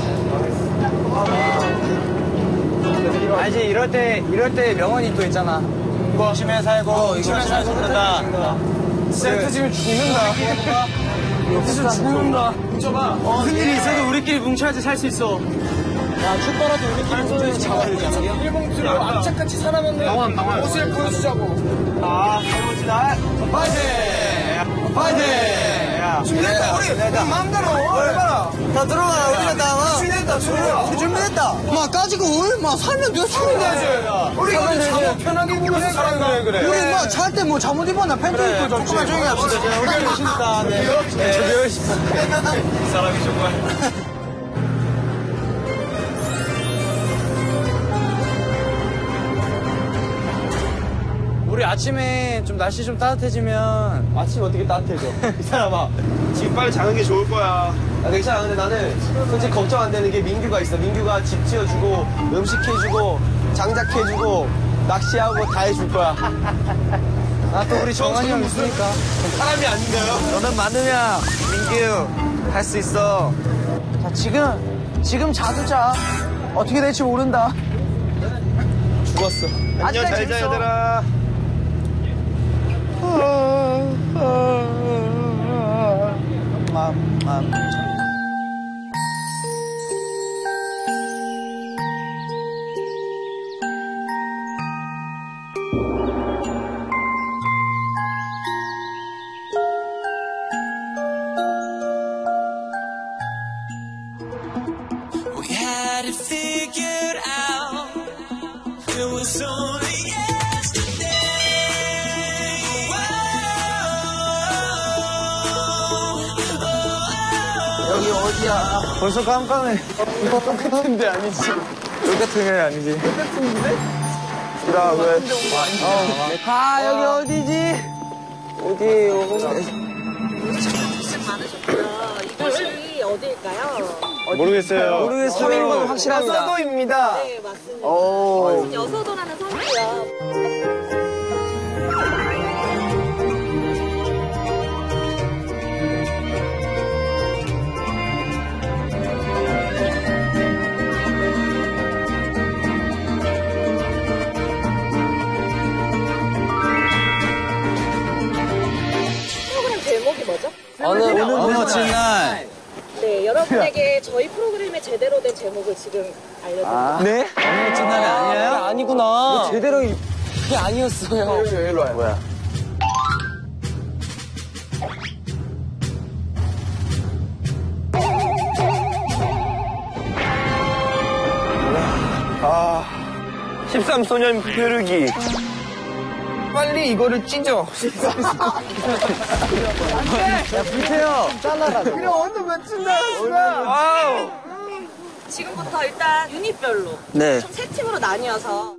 Speaker 2: 알지? 이럴 때 명언이 또 있잖아.
Speaker 8: 조심해 살고, 조심해 살고 그런다.
Speaker 2: 세트 지금 죽는다. 진짜 죽는다. 뭉쳐봐.
Speaker 8: 무슨 일이 있어도 우리끼리 뭉쳐야지 살 수 있어.
Speaker 2: 야, 춥더라도 우리끼리 뭉쳐야지 잡아야 되잖아. 일봉투를 악착같이 살아남는 옷을 보여주자고.
Speaker 8: 아, 해보지다. 파이팅! 준비됐다, 우리! 마음대로! 얼마나? 다 들어가, 우리 갔다 와. 준비됐다, 우리 준비됐다. 막 까지고, 막 살면 몇 시간이지? 우리가 잠옷 편하게 입으면서 살아야 그래. 우리 막 잘 때 뭐 잠옷 입었나? 팬티 입고 조금만 조용히 합시다. 우리 열심히다. 네. 저도 열심히. 이 사람이 정말.
Speaker 2: 우리 아침에 좀 날씨 좀 따뜻해지면
Speaker 8: 아침 어떻게 따뜻해져? 이 사람아, 지금 빨리 자는 게 좋을 거야. 아, 괜찮아. 근데 나는 솔직히 걱정 안 되는 게 민규가 있어. 민규가 집 지어주고, 음식 해주고, 장작 해주고, 낚시하고 다 해줄 거야. 아, 또 우리 정한이 형 있으니까. 사람이 아닌가요? 너는 많으면 민규, 할 수 있어.
Speaker 2: 자, 지금 자두자. 어떻게 될지 모른다.
Speaker 8: 죽었어. 안녕, 잘 자, 얘들아. 여기 어디야? 벌써 깜깜해. 이거 똑같은데 아니지? 똑같은 게 아니지. 똑같은데? 나 왜?
Speaker 2: 여기 어디지? 어디에요?
Speaker 6: 많으셨고요. 이곳이 어디일까요?
Speaker 8: 모르겠어요.
Speaker 2: 모르겠어요. 섬인 건 확실합니다.
Speaker 8: 여서도입니다.
Speaker 6: 네, 맞습니다. 여서도라는 섬이고요. 프로그램 제목이 뭐죠?
Speaker 2: 어느 멋진 날.
Speaker 6: 네, 여러분에게 저희 프로그램의 제대로 된 제목을 지금 알려드립니다.
Speaker 2: 네? 어느 멋진 날이 아니에요? 아니구나. 제대로 그게 아니었어요.
Speaker 8: 일로 와요. 뭐야? 아, 13소년 벼르기. 빨리 이거를 찢어.
Speaker 2: 야, 불태요. 잘라라.
Speaker 8: 그래, 어느 며칠 나왔어? 와우.
Speaker 6: 지금부터 일단 유닛별로
Speaker 2: 네.
Speaker 6: 총 3팀으로 나뉘어서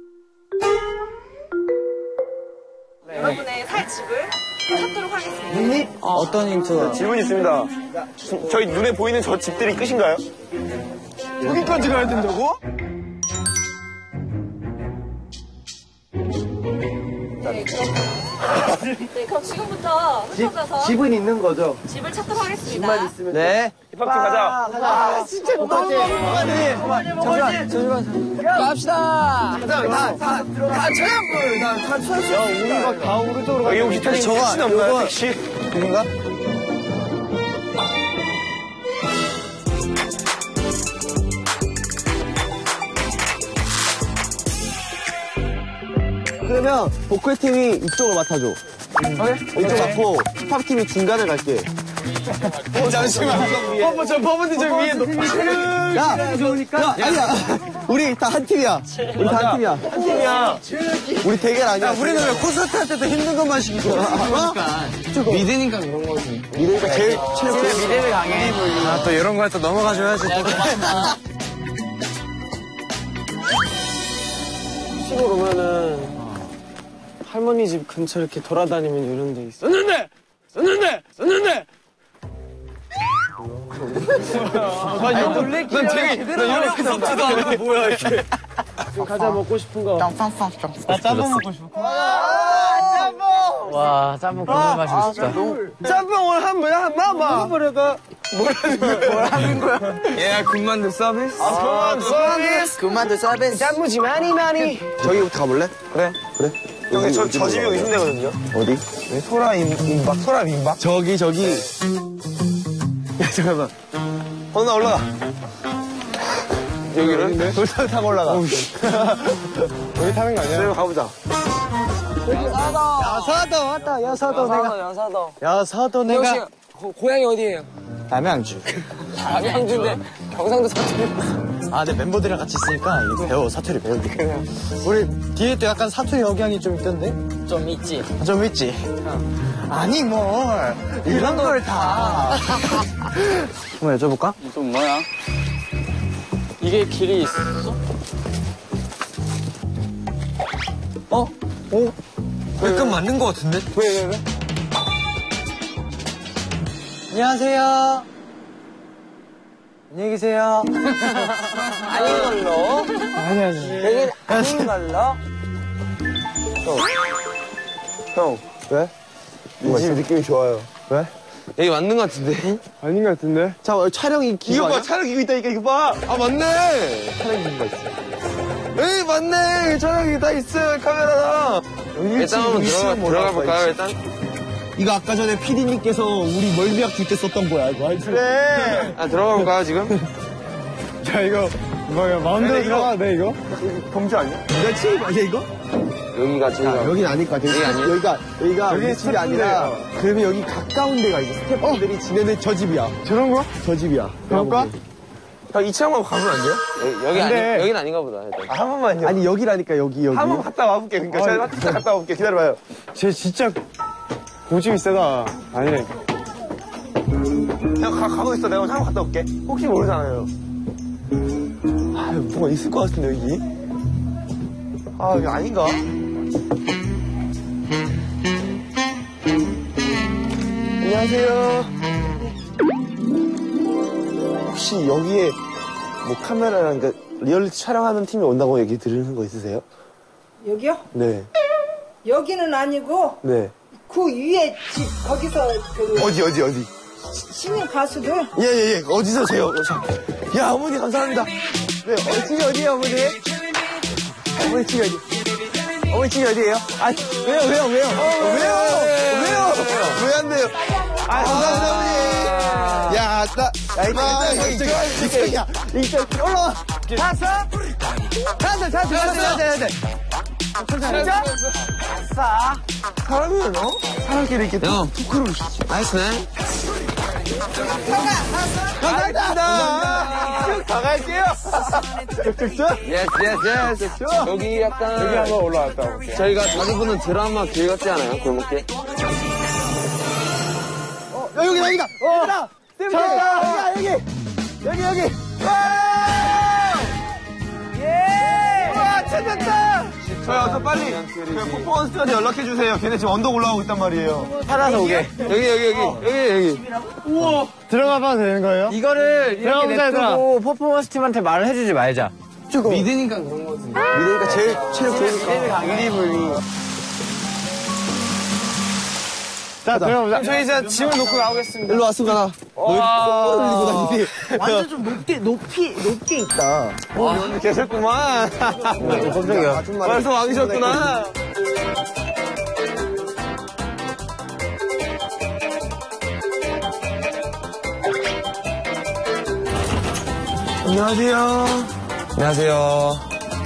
Speaker 6: 여러분의 살 집을 찾도록 하겠습니다.
Speaker 2: 어떤 힌트가?
Speaker 8: 질문 있습니다. 저희 눈에 보이는 저 집들이 끝인가요? 여기까지 가야 된다고?
Speaker 6: 네, 그럼 지금부터 흩어져서
Speaker 8: 집은 있는 거죠?
Speaker 6: 집을 찾도록 하겠습니다.
Speaker 2: 네.
Speaker 8: 힙합팀 가자.
Speaker 2: 가자.
Speaker 8: 진짜 너무
Speaker 2: 잠시만. 갑시다.
Speaker 8: 다 저녁불. 다 철수. 우리가 다 오른쪽으로 가. 여기 혹시 택시 없나요? 택시? 여긴가? 그러면 보컬팀이 이쪽을 맡아줘. 이쪽 맡고 힙합팀이 중간을 갈게. 잠시만. 퍼포먼스 저 위에 높이. 야, 아니야. 우리 다 한 팀이야. 우리 다 한 팀이야. 한 팀이야. 우리 대결 아니야. 우리는 왜 콘서트 할 때도 힘든 것만 시키고.
Speaker 2: 믿으니까 그런 거지.
Speaker 8: 믿으니까 제일
Speaker 2: 믿음이 강해.
Speaker 8: 아, 또 이런 거에 또 넘어가줘야지. 시골 오면은 할머니 집 근처 이렇게 돌아다니면 이런 데 있어. 썼는데! 난 되게, 나 이렇게 섭지도 않고 뭐야, 이렇게. 지금 가자 먹고 싶은 거. 나 짬뽕 먹고 싶어.
Speaker 1: 와, 짬뽕 정말 마시고 싶다.
Speaker 8: 짬뽕 오늘 한 뭐야? 한 마마. 뭐라는 거야? 예, 군만두 서비스.
Speaker 2: 군만두 서비스.
Speaker 8: 짬무지 많이. 저기부터 가볼래? 그래. 형님, 저 집이 여기 있는데거든요. 어디? 소라 민박? 저기. 야, 잠깐만. 건너 올라가. 여기를? 돌탑 타고 올라가. 여기 타는 거 아니야? 가보자. 여사도 왔다. 여사도 내가.
Speaker 2: 고향이 어디예요?
Speaker 8: 남양주.
Speaker 2: 남양주인데 경상도 사투리.
Speaker 8: 아, 네, 멤버들이랑 같이 있으니까 사투리 배우게. 우리 뒤에 또 약간 사투리 억양이 좀 있던데?
Speaker 2: 좀 있지.
Speaker 8: 좀 있지? 아니, 뭘. 이런 걸 다. 한번 여쭤볼까?
Speaker 1: 좀 뭐야? 이게 길이 있어?
Speaker 8: 약간 맞는 거 같은데? 왜? 안녕하세요. 안녕히 계세요.
Speaker 2: 아닌 걸로.
Speaker 8: 아니.
Speaker 2: 여긴 아닌 걸로.
Speaker 8: 형, 왜? 이 집 느낌이 좋아요. 왜? 여기 맞는 거 같은데? 아닌 거 같은데? 자, 촬영이 기거 이거 봐, 촬영 기거 있다니까, 이거 봐! 아, 맞네! 촬영 기거가 있어. 에이, 맞네! 촬영 기거 다 있어요, 카메라랑! 일단 한번 들어가 볼까요, 일단? 이거 아까 전에 PD님께서 우리 멀미약 줄 때 썼던 거야, 이거 알지? 그래! 아, 들어가 볼까요, 지금? 자, 이거, 뭐야, 마음대로 들어가도 돼, 이거? 범죄 아니야? 네가 치는 거 아니야, 이거?
Speaker 2: 여기가 제가.
Speaker 8: 여긴 아닐 것 같아. 여기가 우리 집이 아니라, 그러면 여기 가까운 데가 있어. 스태프들이 지내는 저 집이야. 저런 거? 저 집이야. 그럴까? 2층 한번 가보면 안 돼요?
Speaker 2: 여긴 아닌가 보다.
Speaker 8: 한 번만요. 아니 여기라니까 여기. 한 번 갔다 와볼게. 그러니까 제가 진짜 갔다 와볼게. 기다려봐요. 쟤 진짜 고집 있어가. 아니래. 그냥 가고 있어. 내가 한번 갔다 올게. 혹시 모르잖아요. 아 뭐가 있을 것 같은데 여기. 아 여기 아닌가? 안녕하세요. 혹시 여기에 뭐 카메라랑 그러니까 리얼리티 촬영하는 팀이 온다고 얘기 들으는 거 있으세요?
Speaker 13: 여기요?
Speaker 8: 네.
Speaker 13: 여기는 아니고
Speaker 8: 네.
Speaker 13: 그 위에 집 거기서 그
Speaker 8: 어디?
Speaker 13: 신인 가수들.
Speaker 8: 예. 어디서 세요? 야 어머니 감사합니다. 네. 집이 어디에요 어머니? 어머니 집이 어디? 어머니 집이 어디에요? 아 왜요? 왜요? 왜 안 돼요? 아 감사합니다 어머니. 야, 이쪽 올라와. 탔어? 천천히. 아싸. 사람이야, 너? 사람끼리 이렇게 토크를.
Speaker 2: 나이스네.
Speaker 8: 감사합니다. 쭉 가갈게요. 쭉쭉쭉.
Speaker 2: 예스. 여기 약간.
Speaker 8: 여기 한번 올라왔다 올게요.
Speaker 2: 저희가 자주 보는 드라마 길 같지 않아요? 골목길?
Speaker 8: 여기다. 여기. 와! 예! 와, 찾았다! 저희 어서 빨리 그 퍼포먼스한테 연락해주세요. 걔네 지금 언덕 올라오고 있단 말이에요.
Speaker 2: 찾아서 오게. 여기.
Speaker 8: 우와! 들어가 봐도 되는 거예요?
Speaker 11: 이거를 이렇게 냅두고 퍼포먼스 팀한테 말을 해주지 말자.
Speaker 2: 믿으니까 그런 거 같은데.
Speaker 8: 믿으니까 제일 체력 좋으니까. 일리불리. 자, 들어가보자.
Speaker 2: 저희 이제 짐을 놓고 나오겠습니다.
Speaker 8: 일로 왔어, 가나.
Speaker 2: 와.
Speaker 8: 완전 좀 높게 있다. 오늘 계셨구만. 깜짝이야. 벌써 왕이셨구나. 안녕하세요.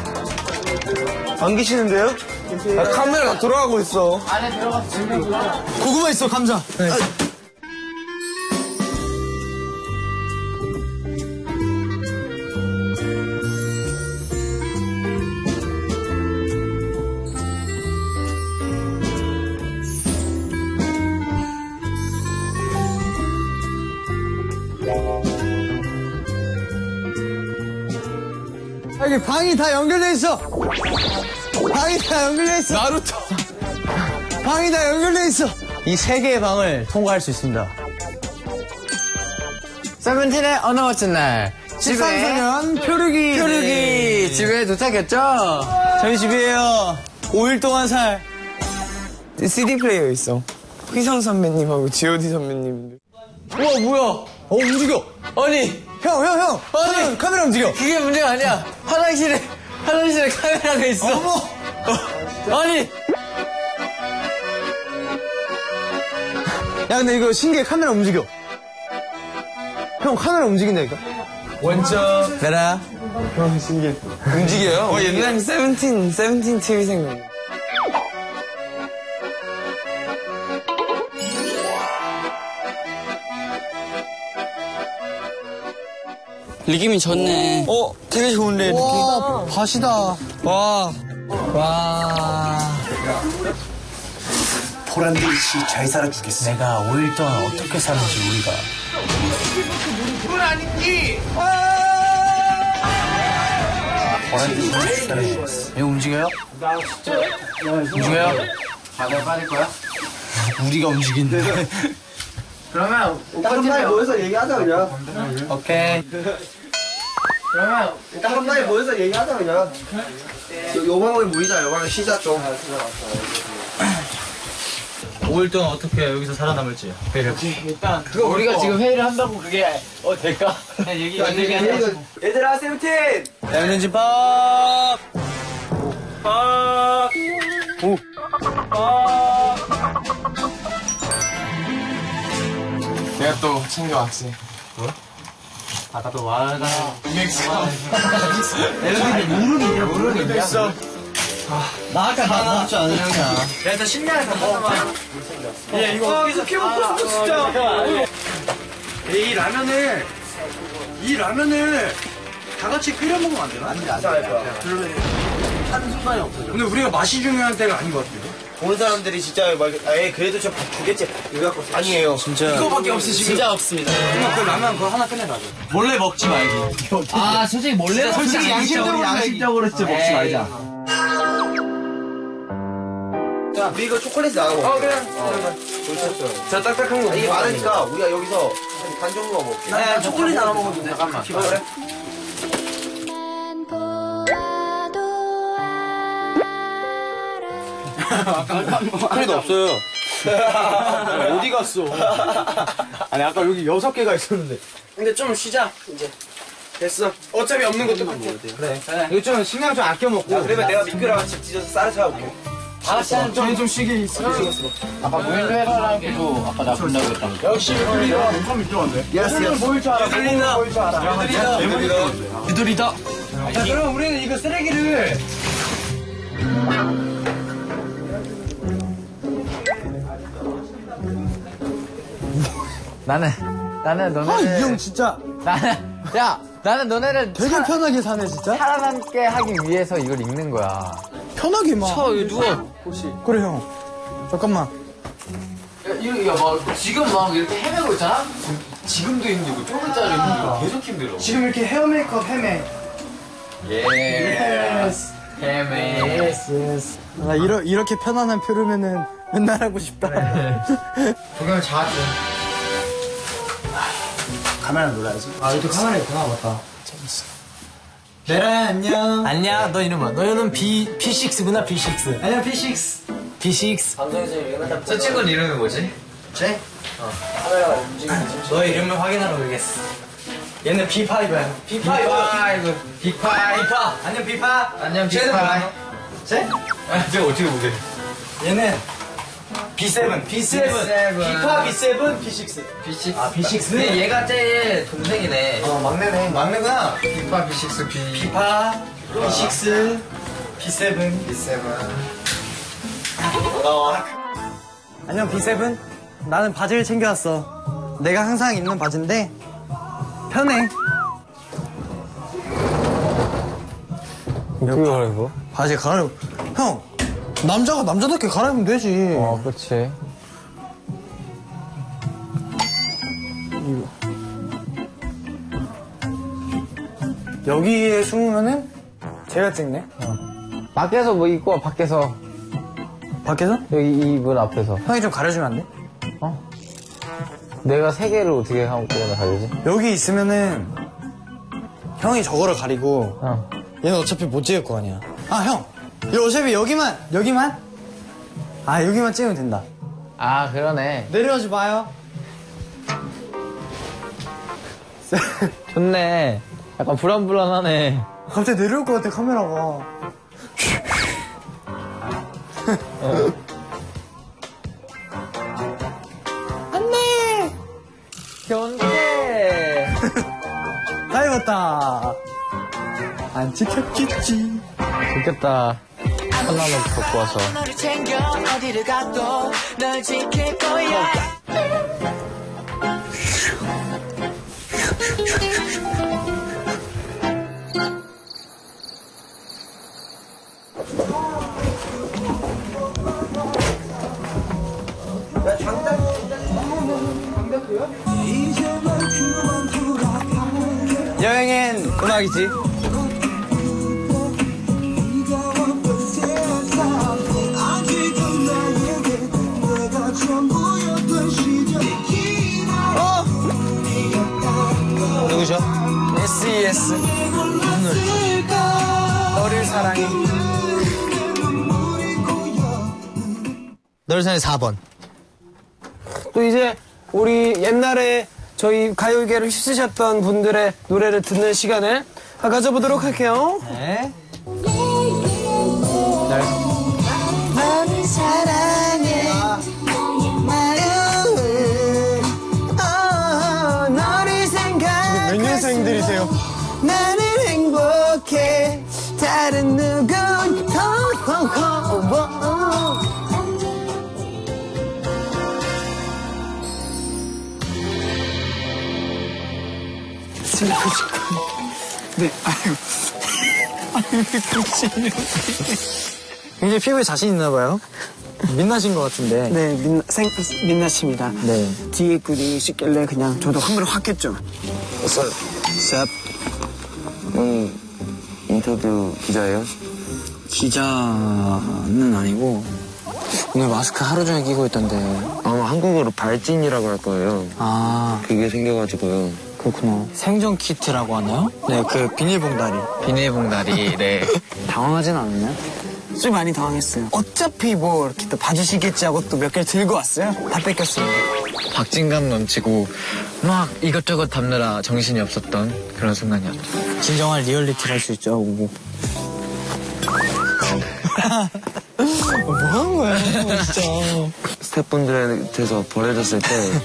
Speaker 8: 안 계시는데요? 카메라가 돌아가고 있어.
Speaker 1: 안에 들어가서 준비하고요.
Speaker 8: 고구마 있어, 감자. 네. 여기 방이 다 연결돼 있어. 나루토. 방이 다 연결돼 있어.
Speaker 11: 이 세 개의 방을 통과할 수 있습니다. 세븐틴의 어느 멋진 날.
Speaker 8: 13소년 표류기.
Speaker 11: 집에 도착했죠?
Speaker 8: 저희 집이에요. 5일 동안 살.
Speaker 2: CD 플레이어 있어. 휘성 선배님하고 G.O.D 선배님들.
Speaker 11: 우와, 뭐야?
Speaker 8: 움직여.
Speaker 11: 아니.
Speaker 8: 형.
Speaker 11: 아니.
Speaker 8: 카메라 움직여.
Speaker 11: 그게 문제가 아니야. 화장실에 카메라가 있어.
Speaker 8: 어머.
Speaker 11: 아니.
Speaker 8: 야, 근데 이거 신기해. 카메라 움직여. 형, 카메라 움직인다니까?
Speaker 2: 원점.
Speaker 8: 내라. 형, 신기해.
Speaker 2: 움직여요? 옛날 세븐틴 TV 생각.
Speaker 1: 느낌이 좋네.
Speaker 8: 되게 좋은데, 느낌. 밭이다.
Speaker 2: 와.
Speaker 8: 보란듯이 잘 살아주겠어.
Speaker 11: 내가 5일 동안 어떻게 사는지 우리가.
Speaker 2: 그건 아닌지.
Speaker 11: 보란듯이 잘 살아주겠어. 이거 움직여요? 움직여요? 바다에 빠질 거야? 우리가 움직인대. 그러면
Speaker 8: 한 마리 모여서 얘기하자, 그냥.
Speaker 11: 오케이. 그러면
Speaker 8: 일단 한 마리 모여서 얘기하자, 그냥. 요방을 모이자, 요방을 쉬자, 좀.
Speaker 11: 5일 동안 어떻게 여기서 살아남을지 회의를.
Speaker 1: 일단 그거 우리가 지금 회의를 한다고 그게 될까? 그냥 얘기하자.
Speaker 2: 얘들아, 세븐틴!
Speaker 11: 에너지 박!
Speaker 2: 내가 또 챙겨왔지.
Speaker 11: 아까 또 말하다.
Speaker 8: 무릎이 있어.
Speaker 11: 나 아까 다 먹을 줄 아는 형이야.
Speaker 8: 야, 일단 신나게 다 먹어봐. 야, 이거. 쿠키 먹고 싶어, 진짜. 이 라면을 이 라면을 다 같이 끓여 먹으면 안 되나? 안 돼. 그러면 한순간에 없어져. 근데 우리가 맛이 중요한 때가 아닌 것 같아요.
Speaker 9: 보는 사람들이 진짜 막, 에이, 그래도 저 밥 주겠지. 이거 갖고. 아니에요. 진짜.
Speaker 8: 이거밖에 없어, 지금.
Speaker 1: 진짜 없습니다.
Speaker 8: 그냥 그 라면 그거 하나 끝내가자.
Speaker 7: 몰래 먹지 말기.
Speaker 1: 아, 솔직히 몰래
Speaker 8: 솔직히 양심적으로 진짜 먹지 말자.
Speaker 9: 자, 이거 초콜릿 나가고. 그래. 자, 딱딱한 거. 이게 많으니까 우리가 여기서 반 정도 먹을게.
Speaker 8: 야, 초콜릿 하나 먹어도 돼.
Speaker 7: 잠깐만.
Speaker 9: 그래? 초콜릿 없어요. 어디 갔어?
Speaker 8: 아니, 아까 여기 6개가 있었는데.
Speaker 2: 근데 좀 쉬자 이제. 됐어. 어차피 없는 것도 같아.
Speaker 8: 그래. 이거 좀 식량 좀 아껴 먹고.
Speaker 9: 그러면 내가 미끄랑 같이 찢어서 쌀을 사올게.
Speaker 8: 알았어. 저희 좀 쉬게 있어.
Speaker 7: 아까 모일베라랑 계속 아까 나 본다고 했던 거.
Speaker 8: 역시 우리가 엄청 미끄러운데.
Speaker 9: 예스.
Speaker 8: 보일 줄 알아.
Speaker 9: 들린다.
Speaker 8: 보일 줄 알아.
Speaker 1: 비둘이다.
Speaker 8: 자, 그럼 우리는 이거 쓰레기를.
Speaker 1: 나는 너네를.
Speaker 8: 이 형 진짜
Speaker 1: 나는 너네를
Speaker 8: 되게 편하게 사네, 진짜.
Speaker 1: 살아남게 하기 위해서 이걸 읽는 거야.
Speaker 8: 편하게 막.
Speaker 1: 여기 누워.
Speaker 8: 그래, 형. 잠깐만.
Speaker 1: 이거 막 지금 막 이렇게 헤매고 있잖아? 지금도 힘들고 좀 있잖아 힘들고 계속 힘들어.
Speaker 8: 지금 이렇게 헤어 메이크업 헤매.
Speaker 1: 예스. 헤매.
Speaker 8: 예스. 나 이렇게 편안한 표류면은 맨날 하고 싶다.
Speaker 1: 조경을 잘하지.
Speaker 8: 카메라 놀아야지. 아, 여기 카메라 있구나, 맞다. 재밌어. 내라, 안녕.
Speaker 1: 안녕, 너 이름 뭐야? 너 이름 B6구나, B6.
Speaker 8: 안녕, P6.
Speaker 1: B6.
Speaker 2: 방송에서 유명한
Speaker 7: 저 친구는 이름이 뭐지?
Speaker 8: 쟤?
Speaker 2: 카메라가 움직이는 거.
Speaker 8: 너의 이름을 확인하러 오겠어. 얘는 B5야. B5.
Speaker 7: 빅파.
Speaker 8: 안녕, B5.
Speaker 7: 안녕,
Speaker 8: 쟤는
Speaker 7: 빅파.
Speaker 8: 뭐야? 쟤?
Speaker 7: 제가 어떻게 보게?
Speaker 8: 얘는 B7. B5, B7, B6.
Speaker 7: B6.
Speaker 8: 아, B6?
Speaker 7: 근데 얘가 제일 동생이네.
Speaker 8: 막내네. 막내구나.
Speaker 7: 빅파, B6, B.
Speaker 8: B5, B6, B7. 안녕, B7. 나는 바지를 챙겨왔어. 내가 항상 입는 바지인데 편해.
Speaker 1: 어떻게 갈아입어?
Speaker 8: 바지 갈아입어. 형, 남자가 남자답게 갈아입으면 되지.
Speaker 1: 그렇지.
Speaker 8: 여기에 숨으면은 제가 찍네.
Speaker 1: 밖에서 뭐 입고 와, 밖에서.
Speaker 8: 밖에서?
Speaker 1: 여기 이 문 앞에서.
Speaker 8: 형이 좀 가려주면 안 돼?
Speaker 1: 내가 세 개를 어떻게 하고 가려지?
Speaker 8: 여기 있으면은 형이 저거를 가리고
Speaker 1: 어.
Speaker 8: 얘는 어차피 못 찍을 거 아니야. 아, 형. 이거 어차피 여기만? 아, 여기만 찍으면 된다.
Speaker 1: 아, 그러네.
Speaker 8: 내려오지 마요.
Speaker 1: 좋네. 약간 불안불안하네.
Speaker 8: 갑자기 내려올 것 같아, 카메라가. 안돼.
Speaker 1: 견제.
Speaker 8: 다 입었다. 안 찍혔겠지.
Speaker 1: 좋겠다. 하나만 갖고 와서.
Speaker 10: 너를 챙겨 어디를 가도 널 지킬 거야.
Speaker 8: 여행엔 음악이지. 누구죠? SES 눈물. 너를 사랑해. 너를 사랑해 4번.
Speaker 2: 또 이제 우리 옛날에 저희 가요계를 휩쓰셨던 분들의 노래를 듣는 시간을 가져보도록 할게요.
Speaker 8: 네.
Speaker 10: 너를 사랑해.
Speaker 2: 너를 생각해.
Speaker 8: 몇 년생들이세요?
Speaker 2: 나는 행복해. 다른 누군
Speaker 8: 찍고 싶고. 네, 아이고. 굉장히 피부에 자신 있나 봐요. 민낯인 것 같은데.
Speaker 2: 네, 민낯입니다.
Speaker 8: 네.
Speaker 2: 뒤에 그리시길래 그냥 저도 한번 확 했죠.
Speaker 4: 쌉. 인터뷰 기자예요?
Speaker 8: 기자는 아니고 오늘 마스크 하루 종일 끼고 있던데.
Speaker 4: 아마 한국어로 발진이라고 할 거예요.
Speaker 8: 아,
Speaker 4: 그게 생겨가지고요.
Speaker 8: 그렇구나. 생존 키트라고 하나요? 네, 그 비닐봉다리.
Speaker 11: 비닐봉다리, 네.
Speaker 8: 당황하진 않았나요?
Speaker 2: 좀 많이 당황했어요. 어차피 뭐 이렇게 또 봐주시겠지 하고 또 몇 개를 들고 왔어요. 다 뺏겼어요.
Speaker 11: 박진감 넘치고 막 이것저것 담느라 정신이 없었던 그런 순간이었죠.
Speaker 8: 진정한 리얼리티를 할 수 있죠, 오고. 뭐 하는 거야, 진짜.
Speaker 4: 스태프분들한테서 버려졌을 때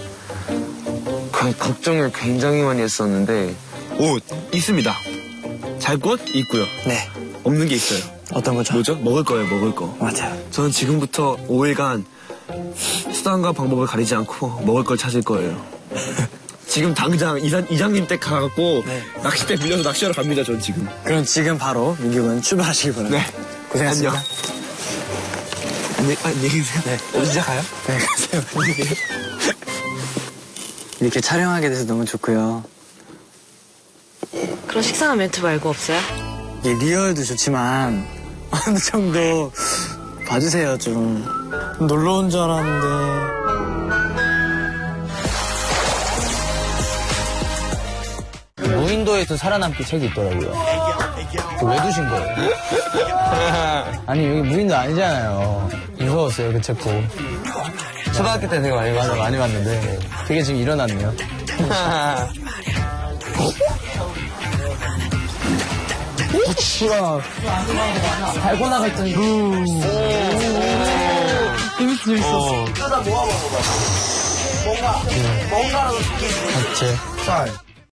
Speaker 4: 걱정을 굉장히 많이 했었는데
Speaker 9: 옷 있습니다. 잘 곳 있고요.
Speaker 8: 네.
Speaker 9: 없는 게 있어요.
Speaker 8: 어떤 거죠?
Speaker 9: 뭐죠? 먹을 거예요, 먹을 거.
Speaker 8: 맞아요.
Speaker 9: 저는 지금부터 5일간 수단과 방법을 가리지 않고 먹을 걸 찾을 거예요. 지금 당장 이장님 댁 가갖고 낚싯대 빌려서 낚시하러 갑니다, 전 지금.
Speaker 8: 그럼 지금 바로 민규 군 출발하시길 바랍니다.
Speaker 9: 네.
Speaker 8: 고생하셨습니다.
Speaker 9: 안녕히 계세요.
Speaker 8: 네.
Speaker 9: 이제 가요?
Speaker 8: 네, 가세요. 이렇게 촬영하게 돼서 너무 좋고요.
Speaker 14: 그런 식상한 멘트 말고 없어요?
Speaker 8: 이게 리얼도 좋지만 어느 정도 봐주세요, 좀. 놀러 온 줄 알았는데.
Speaker 5: 무인도에서 살아남기 책이 있더라고요. 그거 왜 두신 거예요? 아니 여기 무인도 아니잖아요. 무서웠어요 그 책 보고. 초등학교 때 되게 많이 봤는데 그게 지금 일어났네요. 우와 달고 나갔더니 재밌어.
Speaker 2: 뜯어 모아봐봐. 뭔가라도
Speaker 5: 같이
Speaker 8: 쌀.